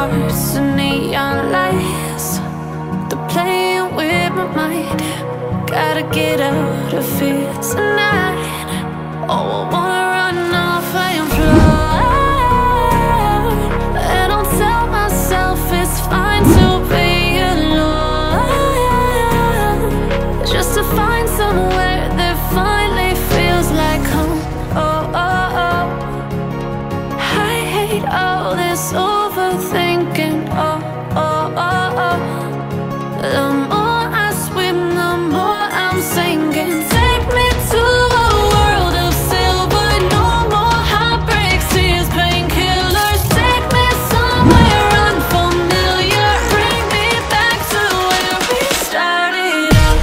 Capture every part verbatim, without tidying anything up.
hearts and neon lights. They're playing with my mind. Gotta get out of here tonight. Oh, I wanna run off and fly. And I'll tell myself it's fine to be alone, just to find somewhere that finally feels like home. Oh, oh, oh. I hate all this overthinking. Oh, oh, oh, oh. The more I swim, the more I'm sinking. Take me to a world of silver. No more heartbreaks, tears, painkillers. Take me somewhere unfamiliar. Bring me back to where we started out.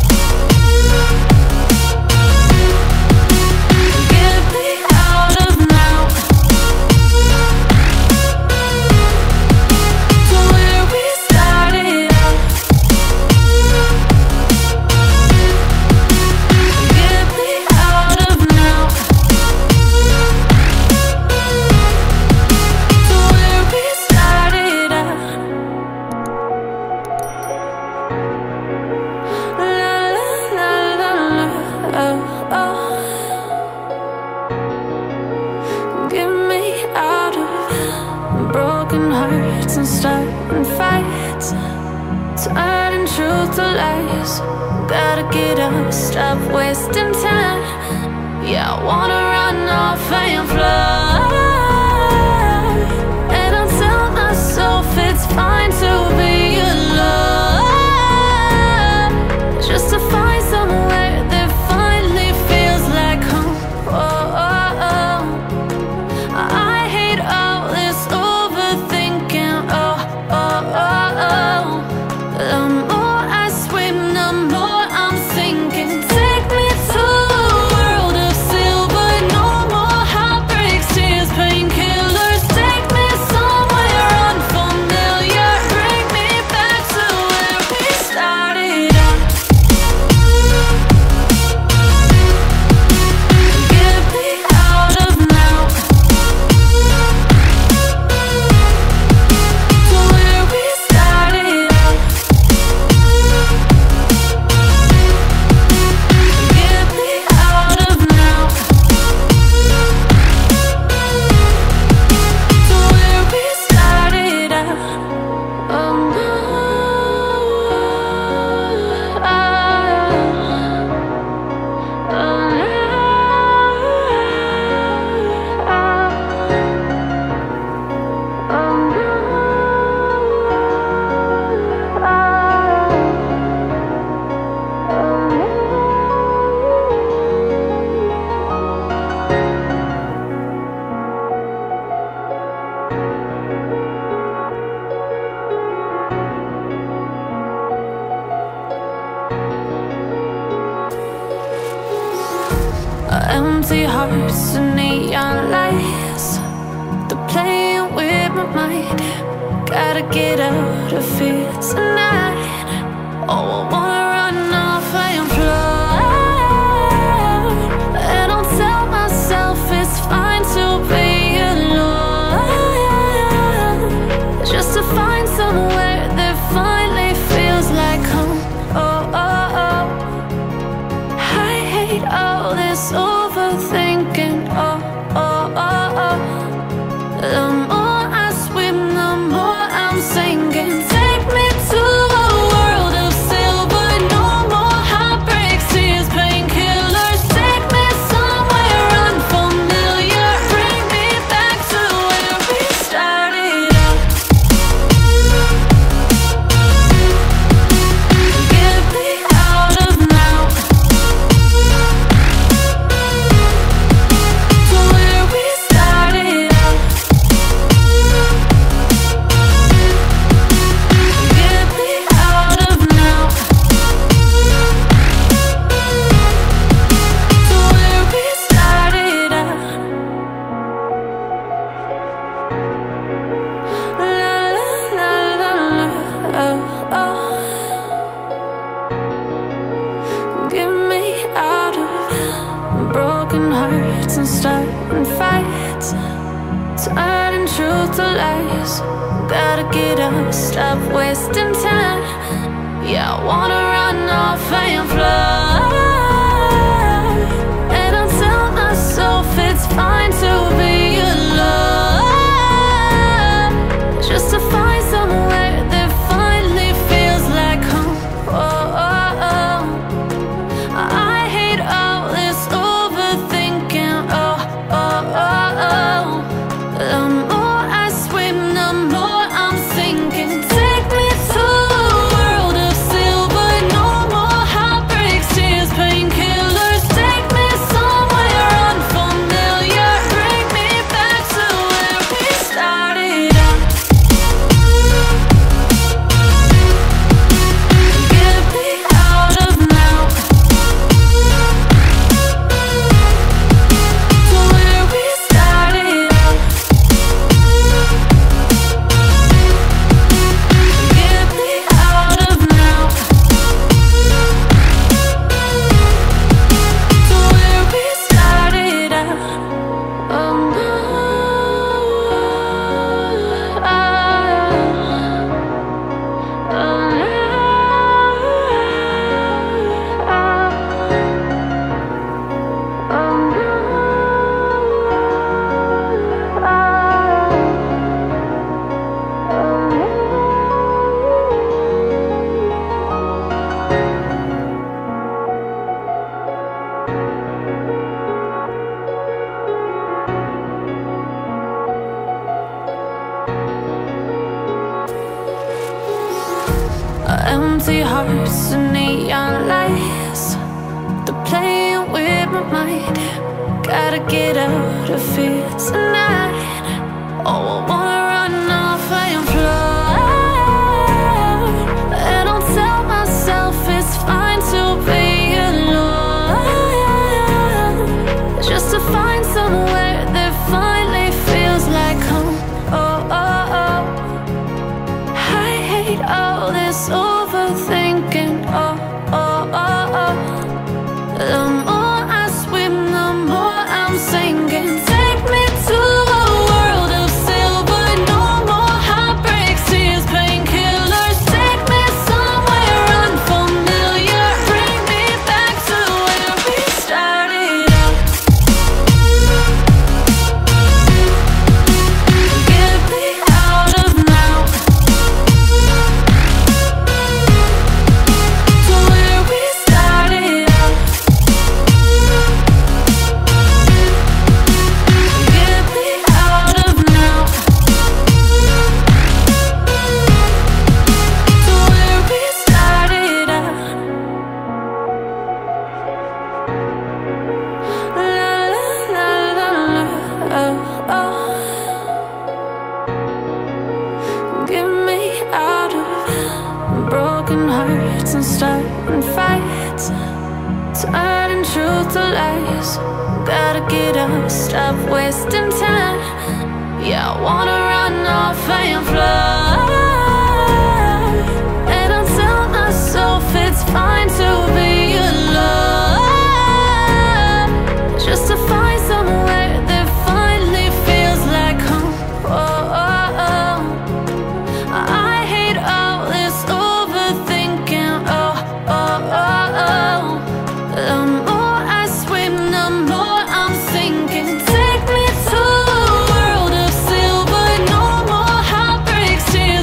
Get me out of now, to where we started out. Get me out of now, to where we started out. La la la la la, oh, oh. Get me out of broken hearts and starting fights, turning truth to lies. Gotta get up, stop wasting time. Yeah, I wanna run off and fly. And I'll tell myself it's fine to be alone, just to find somewhere that finally feels like home. Oh, oh, oh. I hate all this overthinking. Oh, oh, oh, oh. The more I swim, the more I'm sinking. Take me to a world of silver. No more heartbreaks, tears, painkillers. Take me somewhere unfamiliar. Bring me back to where we started out. Get me out of now, to where we started out. Get me out of now, to where we started out. Oh no, oh, oh no, oh no, empty hearts and neon lights. They're playing with my mind. Gotta get out of here tonight. Oh, I wanna run off and fly. And I'll tell myself it's fine to be alone, just to find somewhere that finally feels like home. Oh, oh, oh. I hate all this overthinking. Oh, oh, oh, oh. The more I swim, the more I'm sinking. Take me to a world of silver. Gotta get up, stop wasting time. Yeah, I wanna run off and fly. And I tell myself it's fine to be alone, just to find somewhere that finally feels like home. Oh, oh, oh. I hate all this overthinking. Oh, oh, oh, oh. The more I swim, the more I'm sinking. Take me to a world of silver. No more heartbreaks, tears, painkillers. Take me somewhere unfamiliar. Bring me back to where we started out. Get me out of now, to where we started out. Get me out of now, to where we started out. Oh no, oh, empty hearts and neon lights, they're playing with my mind. Gotta get out of here tonight. Oh, I wanna run off and fly. And I'll tell myself it's fine to be alone, just to find somewhere that finally feels like home. Oh, oh, oh. I hate all this overthinking. Oh, oh, oh, oh. The more I swim, the more I'm sinking. Take me to a world of silver. No more heartbreaks, tears, painkillers. Take me somewhere unfamiliar. Bring me back to where we started out. Get me out of now, to where we started out. Get me out of now, to where we started out. La la la la la, oh, oh. Get me out of broken hearts and starting fights, turning truth to lies. Gotta get up, stop wasting time. Yeah, I wanna run off and fly. And I tell myself it's fine to be alone, just to find somewhere that finally feels like home. Oh, oh, oh. I hate all this overthinking. Oh, oh, oh, oh. The more I swim, the more I'm sinking. Take me to a world of silver. No more heartbreaks, tears,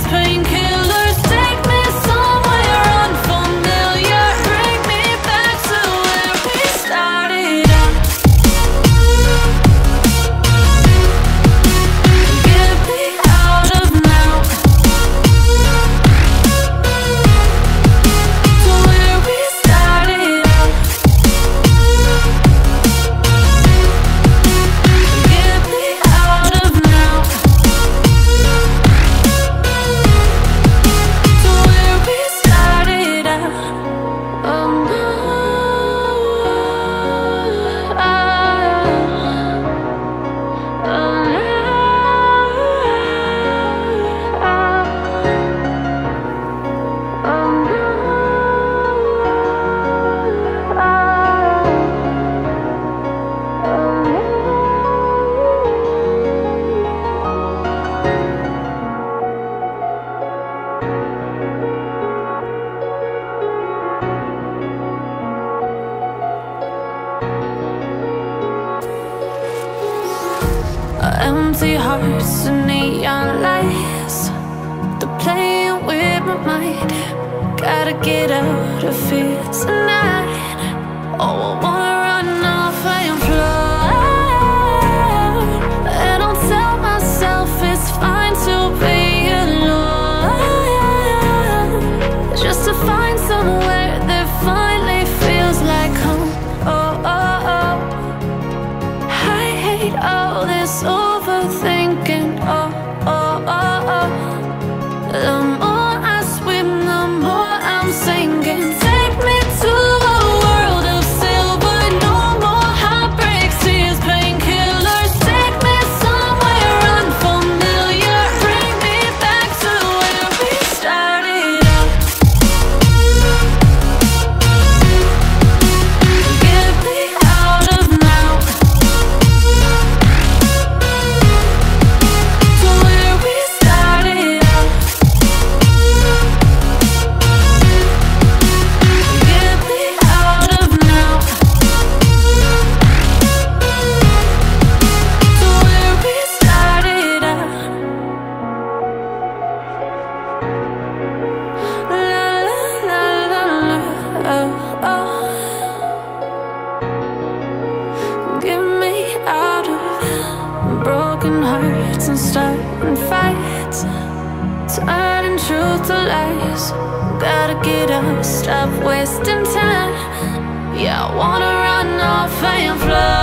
Empty hearts and neon lights, they're playing with my mind. Gotta get out of here tonight. Oh, I wanna run off and fly, and I'll tell myself it's fine to be alone, just to find somewhere that finally feels like home. Oh, oh, oh. I hate all this overthinking. Oh, oh, oh, oh. The more I swim, the more I'm sinking. Take me to a world of silver, no more heartbreaks, tears, painkillers. Take me somewhere unfamiliar, bring me back to where we started out. Get me out of now, to where we started out. Get me out of now, to where we started out. La la la la la, oh, oh. Get me out of broken hearts and starting fights, turning truth to lies. Gotta get up, stop wasting time. Yeah, I wanna run off and fly.